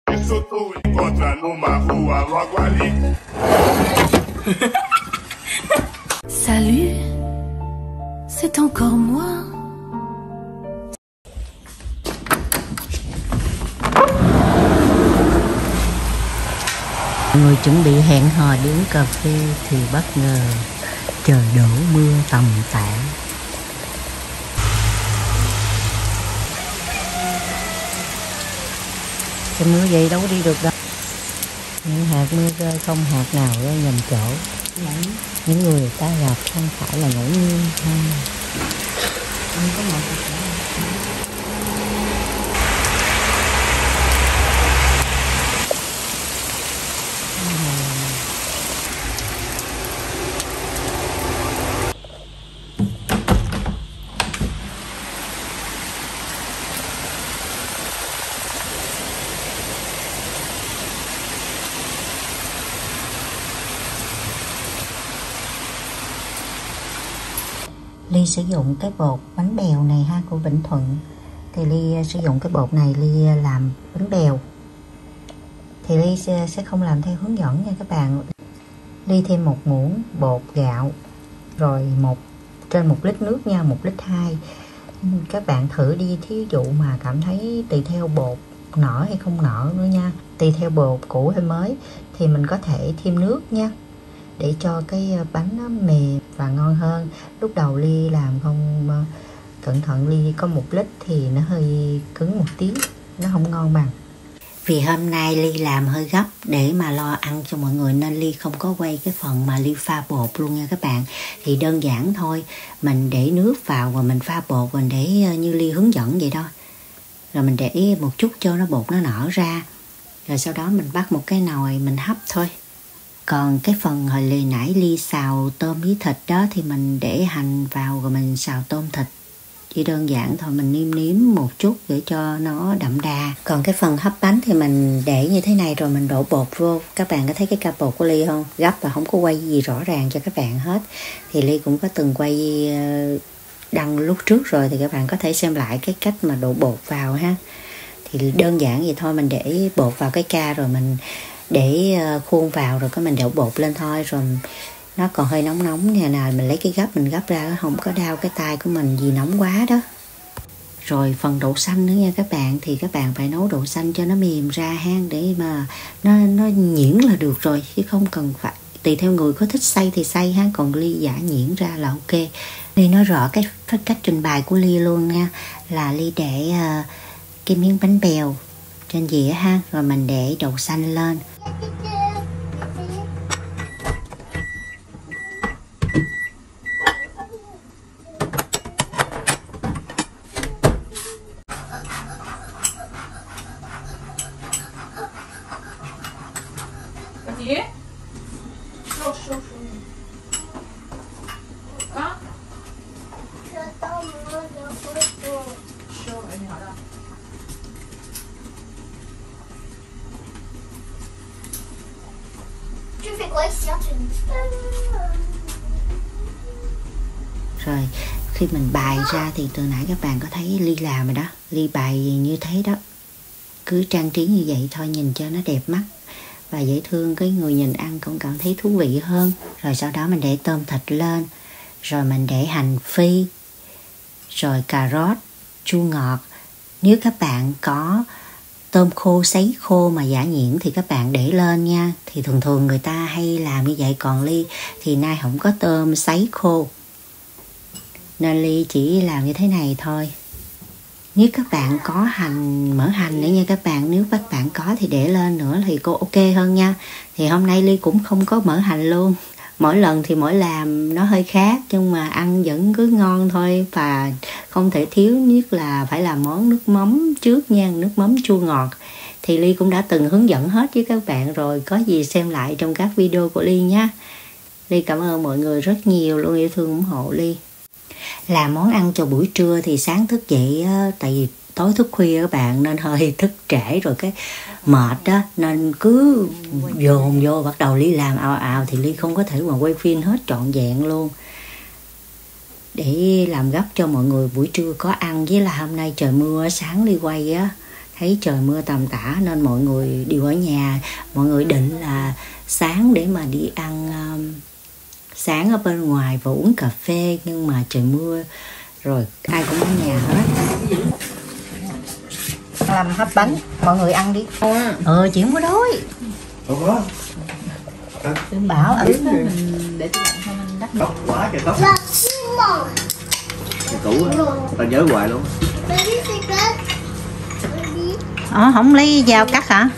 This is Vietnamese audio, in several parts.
Salut, c'est encore moi. Người chuẩn bị hẹn hò đi uống cà phê thì bất ngờ trời đổ mưa tầm tã. Cái mưa vậy đâu có đi được đâu. Những hạt mưa rơi không hạt nào rơi nhầm chỗ. Những người ta gặp không phải là ngẫu nhiên không. Không có một Ly sử dụng cái bột bánh bèo này ha của Vĩnh Thuận. Thì Ly sử dụng cái bột này Ly làm bánh bèo. Thì Ly sẽ không làm theo hướng dẫn nha các bạn. Ly thêm 1 muỗng bột gạo, rồi trên 1 lít nước nha, 1 lít 2. Các bạn thử đi, thí dụ mà cảm thấy tùy theo bột nở hay không nở nữa nha, tùy theo bột cũ hay mới thì mình có thể thêm nước nha, để cho cái bánh nó mềm và ngon hơn. Lúc đầu Ly làm không cẩn thận, Ly có 1 lít thì nó hơi cứng một tí, nó không ngon bằng. Vì hôm nay Ly làm hơi gấp để mà lo ăn cho mọi người nên Ly không có quay cái phần mà Ly pha bột luôn nha các bạn. Thì đơn giản thôi, mình để nước vào và mình pha bột, mình để như Ly hướng dẫn vậy thôi. Rồi mình để một chút cho nó bột nó nở ra. Rồi sau đó mình bắt một cái nồi mình hấp thôi. Còn cái phần hồi nãy Ly xào tôm với thịt đó thì mình để hành vào rồi mình xào tôm thịt. Chỉ đơn giản thôi, mình nêm một chút để cho nó đậm đà. Còn cái phần hấp bánh thì mình để như thế này rồi mình đổ bột vô. Các bạn có thấy cái ca bột của Ly không? Gấp và không có quay gì rõ ràng cho các bạn hết. Thì Ly cũng có từng quay đăng lúc trước rồi, thì các bạn có thể xem lại cái cách mà đổ bột vào ha. Thì đơn giản vậy thôi, mình để bột vào cái ca rồi mình để khuôn vào rồi có mình đổ bột lên thôi. Rồi nó còn hơi nóng như nào mình lấy cái gấp mình gấp ra, không có đau cái tay của mình vì nóng quá đó. Rồi phần đậu xanh nữa nha các bạn, thì các bạn phải nấu đậu xanh cho nó mềm ra ha, để mà nó nhuyễn là được rồi, chứ không cần phải, tùy theo người có thích xay thì xay ha, còn Ly giả nhuyễn ra là ok. Ly nói rõ cái cách trình bày của Ly luôn nha, là Ly để cái miếng bánh bèo trên dĩa ha, rồi mình để đậu xanh lên. Rồi khi mình bày ra thì từ nãy các bạn có thấy Ly làm rồi đó, Ly bày như thế đó, cứ trang trí như vậy thôi, nhìn cho nó đẹp mắt và dễ thương, cái người nhìn ăn cũng cảm thấy thú vị hơn. Rồi sau đó mình để tôm thịt lên, rồi mình để hành phi, rồi cà rốt, chua ngọt. Nếu các bạn có tôm khô sấy khô mà giả nhuyễn thì các bạn để lên nha, thì thường người ta hay làm như vậy. Còn Ly thì nay không có tôm sấy khô nên Ly chỉ làm như thế này thôi. Nếu các bạn có mỡ hành nữa nha các bạn, nếu các bạn có thì để lên nữa thì cô ok hơn nha. Thì hôm nay Ly cũng không có mỡ hành luôn. Mỗi lần thì mỗi làm nó hơi khác, nhưng mà ăn vẫn cứ ngon thôi. Và không thể thiếu nhất là phải làm món nước mắm trước nha, nước mắm chua ngọt. Thì Ly cũng đã từng hướng dẫn hết với các bạn rồi, có gì xem lại trong các video của Ly nha. Ly cảm ơn mọi người rất nhiều luôn, yêu thương ủng hộ Ly. Làm món ăn cho buổi trưa thì sáng thức dậy tại vì tối thức khuya các bạn nên hơi thức trễ rồi cái mệt đó, nên cứ dồn vô bắt đầu Ly làm ào thì Ly không có thể mà quay phim hết trọn vẹn luôn, để làm gấp cho mọi người buổi trưa có ăn. Với là hôm nay trời mưa, sáng Ly quay á thấy trời mưa tầm tã nên mọi người đều ở nhà. Mọi người định là sáng để mà đi ăn sáng ở bên ngoài và uống cà phê, nhưng mà trời mưa rồi ai cũng ở nhà hết. Làm hấp bánh, mọi người ăn đi. Chị không có đói. Không có. Đừng bảo ở Mình để tủ lạnh không anh đắp Tóc quá trời tóc. Cái cũ á, ta nhớ hoài luôn. không lấy dao cắt hả?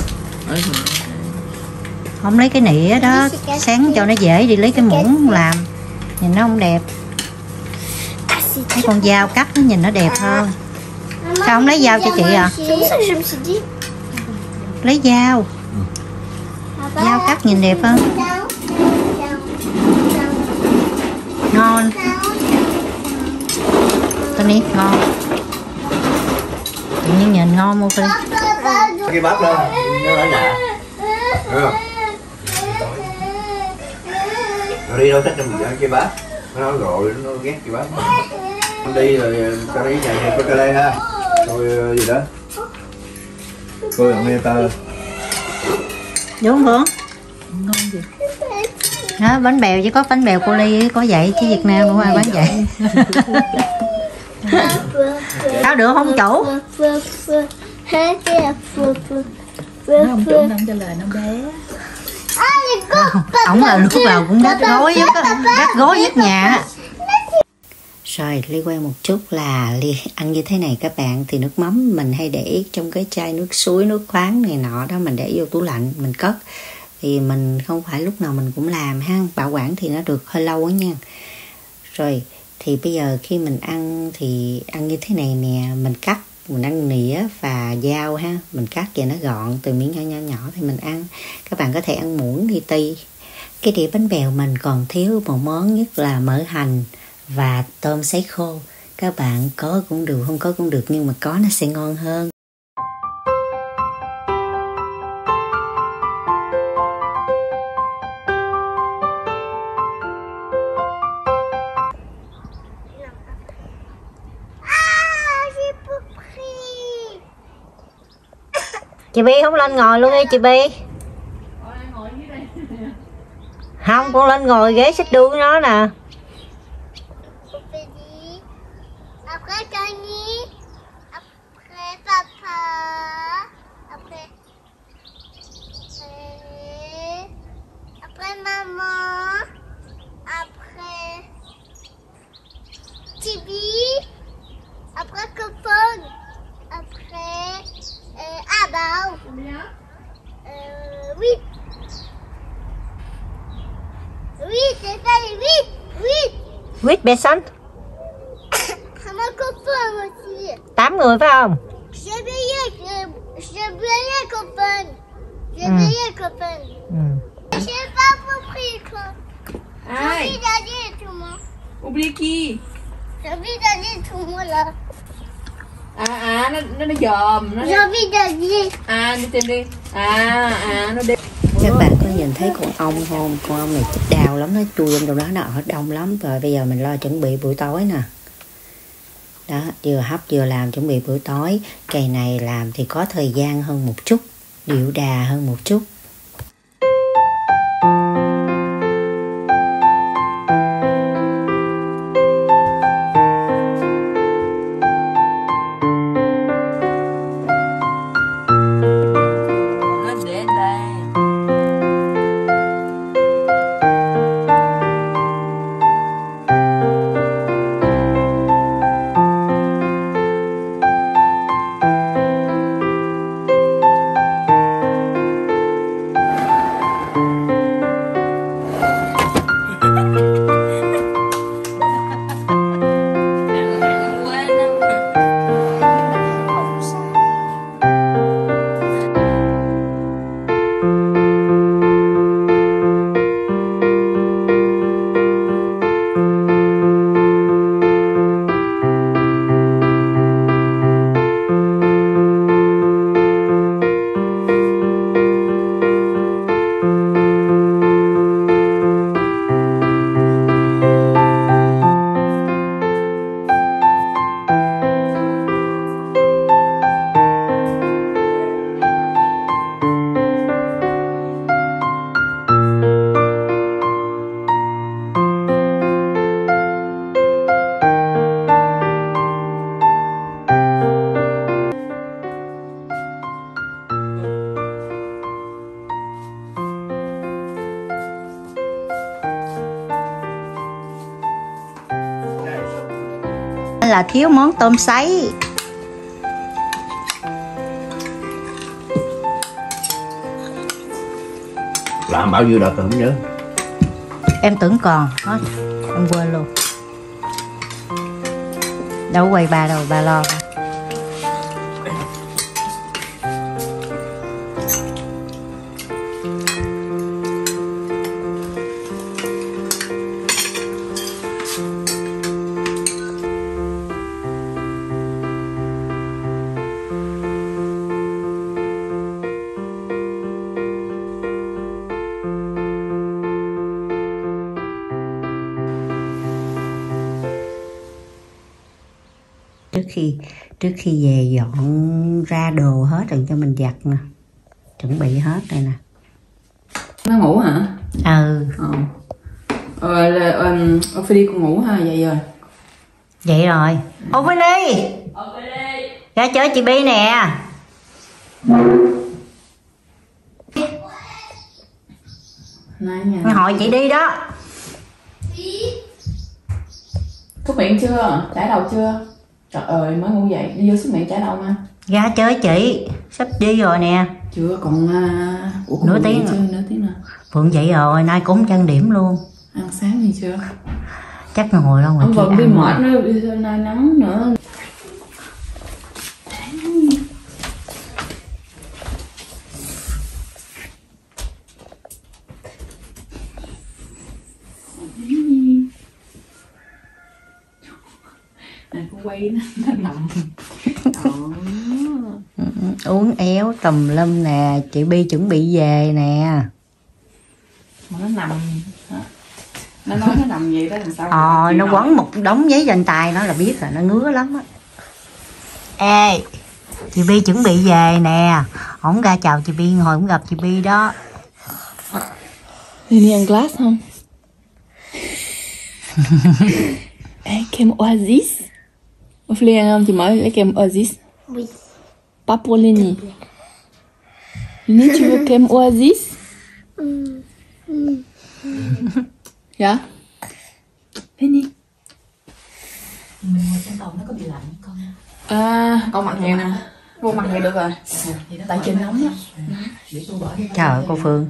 Không lấy cái nĩa đó, sáng cho nó dễ, đi lấy cái muỗng làm nhìn nó không đẹp. Lấy con dao cắt nó nhìn nó đẹp hơn. Sao không lấy dao cho chị à? Lấy dao cắt nhìn đẹp hơn. Ngon Tony, ngon. Tự nhiên nhìn ngon mua đi. Cái bắp lên, nó ở nhà. Được. Nó đi đâu thích trong mình cái bắp. Nó nói rồi, nó ghét cái bắp. Nó đi rồi tao đi nhà hay có lê ha. Rồi gì đó. Cô làm nghe tơ. Đúng không Phượng? ngon gì. Đó, bánh bèo chỉ có bánh bèo cô Ly có vậy chứ Việt Nam không ai bán vậy. Sao được không chủ? Nó không chủ không cho lời nó bé. Ổng là lúc nào cũng gác gối nhất nhà. Rồi Ly quay một chút là Ly ăn như thế này các bạn. Thì nước mắm mình hay để trong cái chai nước suối, nước khoáng này nọ đó, mình để vô tủ lạnh mình cất. Thì mình không phải lúc nào mình cũng làm ha, bảo quản thì nó được hơi lâu á nha. Rồi thì bây giờ khi mình ăn thì ăn như thế này nè, mình cắt, mình ăn nĩa và dao ha, mình cắt cho nó gọn từ miếng nhỏ nhỏ nhỏ thì mình ăn. Các bạn có thể ăn muỗng thì tùy. Cái đĩa bánh bèo mình còn thiếu một món, nhất là mỡ hành và tôm sấy khô. Các bạn có cũng được, không có cũng được, nhưng mà có nó sẽ ngon hơn. Chị Bi không lên ngồi luôn đi chị Bi. Không, con lên ngồi ghế xích đu của nó nè. Après Camille, après papa, après maman, après Tibi, après Copone, après Abao. Oui. Oui, c'est ça les 8. 8. Quýt bê xanh. Mon copain aussi. 8 người phải không? J'ai oublié copain. J'ai oublié copain. J'ai pas compris quoi. J'ai envie d'aller tout le monde. Oublie qui? J'ai envie d'aller tout le monde là. Nó dòm nó. J'ai envie d'aller. Đi tìm đi. Nó đi. Các bạn có nhìn thấy con ong không? Con ong này chết đau lắm, nó chui trong đó, nó ở đông lắm. Rồi bây giờ mình lo chuẩn bị buổi tối nè. Đó, vừa hấp vừa làm chuẩn bị buổi tối. Cây này làm thì có thời gian hơn một chút, điệu đà hơn một chút. Là thiếu món tôm sấy. Làm bao nhiêu đợt rồi không nhớ. Em tưởng còn hết, em quên luôn. Đâu quay ba đâu, ba lo. Trước khi về dọn ra đồ hết rồi cho mình giặt nè, chuẩn bị hết đây nè. Nó ngủ hả? Ophelia con ngủ ha, vậy rồi. Vậy rồi. Ophelia ra chơi chị Bi nè. Hỏi chị đi đó. Xúc miệng chưa? Chải đầu chưa? Trời ơi, mới ngủ dậy, đi vô xúc miệng chải đầu mà. Ra chơi chị, sắp đi rồi nè. Chưa, còn nửa tiếng chưa, nửa tiếng nữa. Phượng dậy rồi, nay cũng trang điểm luôn. Ăn sáng gì chưa? Chắc ngồi đâu mà ông vẫn đi mệt nữa, đi nay nắng nữa. Quay nó nằm uống éo tùm lum nè. Chị Bi chuẩn bị về nè. mà nó nằm hả? Nó nói nó nằm vậy đó làm sao nó quấn một đống giấy trên tay nó là biết là nó ngứa lắm á. Ê, chị Bi chuẩn bị về nè. Ổng ra chào chị Bi, hồi cũng gặp chị Bi đó. Đi ăn glass không? Ê, kem Oasis. Ophelia ăn không? Chị mở lấy kem Oasis. Oui. Pas pour Lenny. Lenny, tu veux kem Oasis? Dạ? Lenny. Mình ngồi trên tàu nó có bị lạnh con? Con mặc vậy nè. Vô mặc vậy được rồi. Tại trên nóng đó. Trời ơi, cô Phương.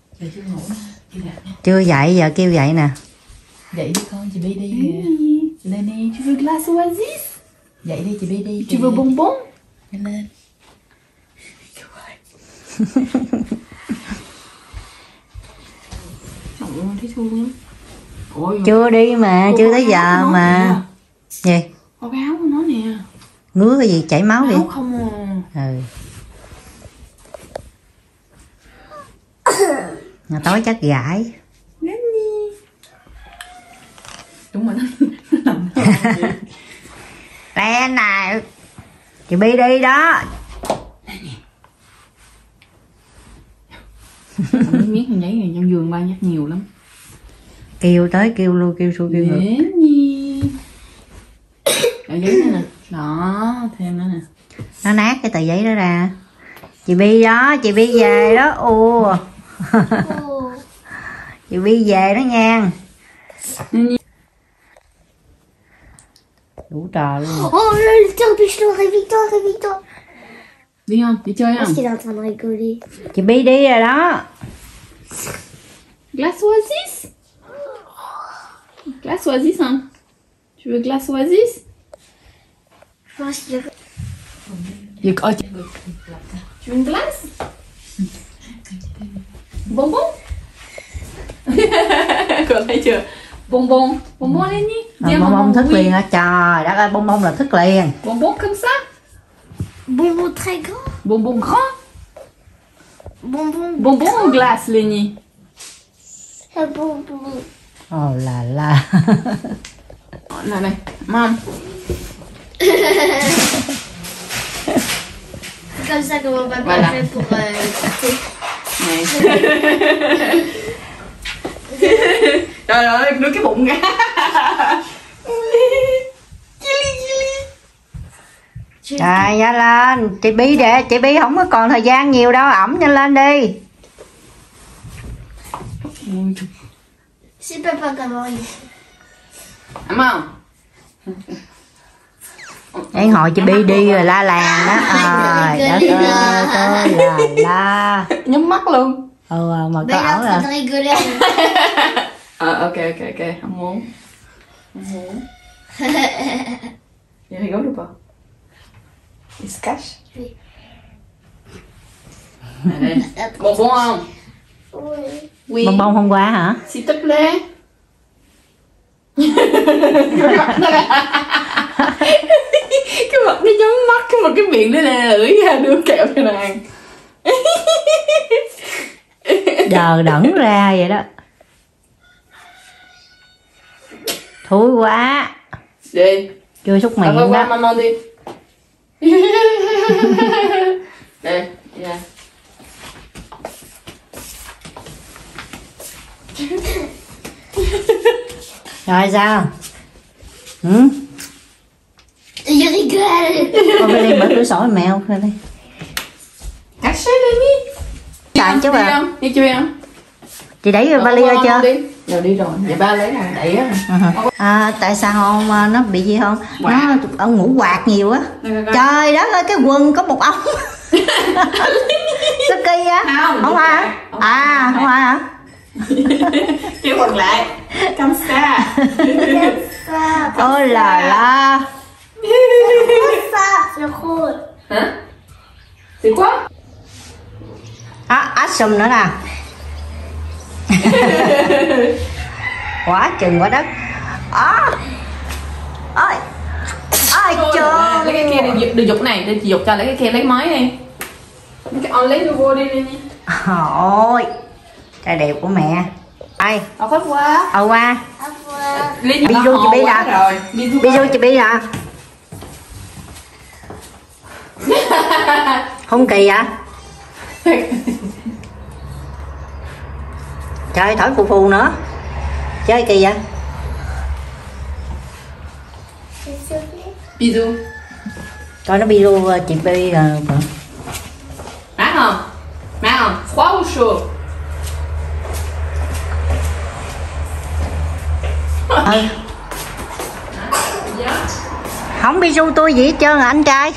Chưa dậy, giờ kêu dậy nè. Dậy đi con, chị Bi đi kìa. Lenny, Tu veux glace Oasis? dậy đi chị Bi đi. Tu veux bonbon? Nhanh lên. Thấy thương lắm. Ôi, Chưa đi mà, chưa tới giờ mà. Gì? có cái áo của nó nè. Ngứa cái gì, chảy máu đi. Áo không à. Mà tối chắc gãi. Đúng rồi, nó nằm Đây này. Chị Bi đi đó. mấy miếng thằng giấy này trong giường ba nhắc nhiều lắm. Kêu tới kêu luôn, kêu xui kêu ngược. Nhi. Ở giấy nữa nè. Đó, thêm nữa nè. Nó nát cái tờ giấy đó ra. Chị Bi đó, chị Bi về đó. Ồ. Chị Bi về đó nha. Đủ trò luôn. Oh là le tempête, réveille-toi, réveille-toi. Đi không? Đi chơi Est-ce không? qu'il est en train de rigoler? Chị Bi đi rồi đó. Glace Oasis? Glace Oasis không? Tu veux glace Oasis? Je pense qu'il est... Tu veux une glace? Bonbon? Con thấy chưa? Bonbon, bonbon lên đi. Bông bông thức liền á. Trời đất ơi, bông bông là thức liền. Bonbon comme ça? Bonbon très grand. Bonbon grand? Bonbon. Bonbon ou glace, Lenny? Bonbon. Ồ là. Này này, mam. C'est comme ça que mon papa Voilà. fait pour goûter. Này. Trời ơi, nuôi cái bụng ra. Rồi nhanh lên. Chị Bi để chị Bi không có còn thời gian nhiều đâu. Ẩm nhanh lên đi. C'est papa comment il fait. Ấm không? Em hỏi chị Bi đi rồi la làng đó. Đất ơi, tôi là nhắm mắt luôn. Mà Mais có là ảo en train rồi. de rigoler. Ok, không muốn. Il rigole ou pas? Il se cache? Oui. Allez. Bonbon không? Oui. Oui. Bông bông hôm qua hả? S'il te plaît. Cái mặt nó nhắm mắt, cái mặt cái miệng nó nè, lưỡi ra đưa kẹo cho nàng. Đờ đẫn ra vậy đó. Thúi quá. Đi. Chưa xúc Qua miệng đó. maman đi. Đây, đi ra. Rồi sao? Je rigole. Con đi mở cửa sổ mèo ra đây. Caché Lenny. Chạy chứ bà. Đi chưa em? Chị đẩy vali ra chưa? Rồi đi rồi. Vậy ba lấy hàng đẩy á. Tại sao nó bị gì không? Quạt. Nó ông ngủ quạt nhiều á. Trời đất ơi, cái quần có một ống. Sao kỳ á? Không ai hả? Không ai hả? Kêu quần lại. Come xa. Ôi là Ça, c'est rose. Hả? C'est quoi? Action nữa nè. Quá chừng quá đất. Ôi trời. Lấy cái kia đi dục này, đi dục cho lấy cái kia lấy máy đi. Cái on lấy vô đi đi. Ôi trai đẹp của mẹ. Ai Thích quá. qua Au revoir. Bisou chị Bi nè. Rồi. Bisou chị Bi nè. Không kỳ vậy? Trời thổi phù phù nữa. Chơi kỳ vậy? Bisou. Coi nó Bisou chị Bi rồi. Mát không? Mát không? Froid ou chaud? Không Bisou tôi gì hết trơn à anh trai.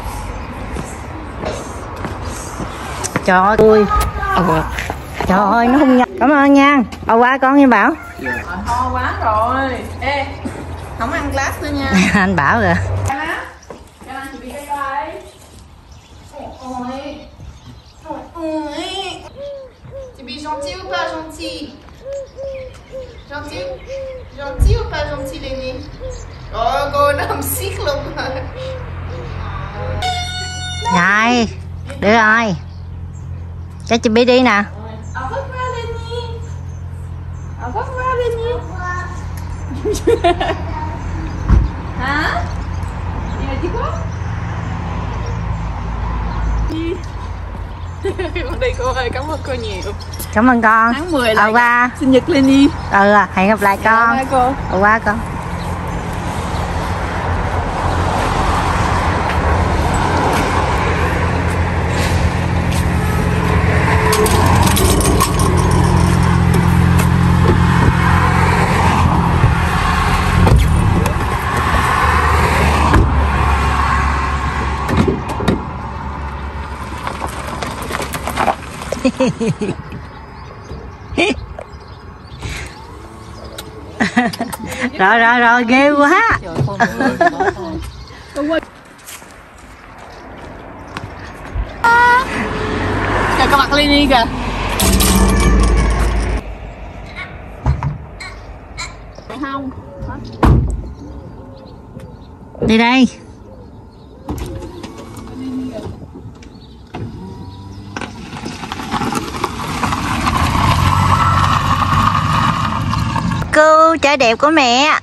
Trời ơi tôi. Trời ơi nó không nha. Cảm ơn nha. Qua con nha Bảo. To quá rồi. Ê, không ăn glass nữa nha. Anh Bảo rồi. Cho anh chị Bi cái đây. Ôi. Chị Bi gentil ou pas gentil? Gentil? Gentil ou pas gentil Lenny? Cô nó không xiết luôn rồi. Này, được rồi. Cho chị Bi đi nè. Au revoir Lenny. Au revoir Lenny. Hả? Il a dit quoi? Con đi cô ơi, cảm ơn cô nhiều. Cảm ơn con. Tháng 10 là qua. sinh nhật Lenny. Hẹn gặp lại con. Bye cô. Qua con. Rồi ghê quá. Kìa cái mặt Lenny kìa. Không. Đi đây. Cô trai đẹp của mẹ.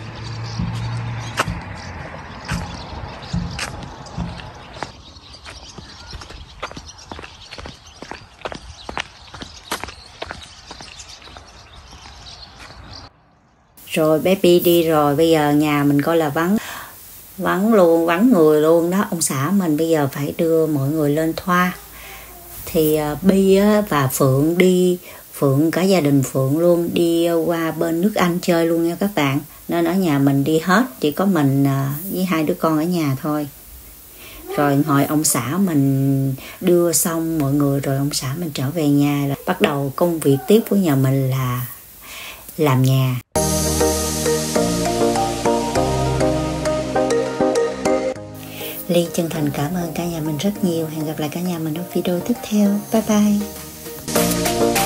Rồi bé Bi đi rồi, bây giờ nhà mình coi là vắng luôn, vắng người luôn đó. Ông xã mình bây giờ phải đưa mọi người lên Thoa. Thì Bi và Phượng đi, Phượng cả gia đình Phượng luôn đi qua bên nước Anh chơi luôn nha các bạn. nên ở nhà mình đi hết, chỉ có mình với 2 đứa con ở nhà thôi. Rồi hồi ông xã mình đưa xong mọi người rồi ông xã mình trở về nhà là bắt đầu công việc tiếp của nhà mình là làm nhà. Ly chân thành cảm ơn cả nhà mình rất nhiều. Hẹn gặp lại cả nhà mình ở video tiếp theo. Bye bye.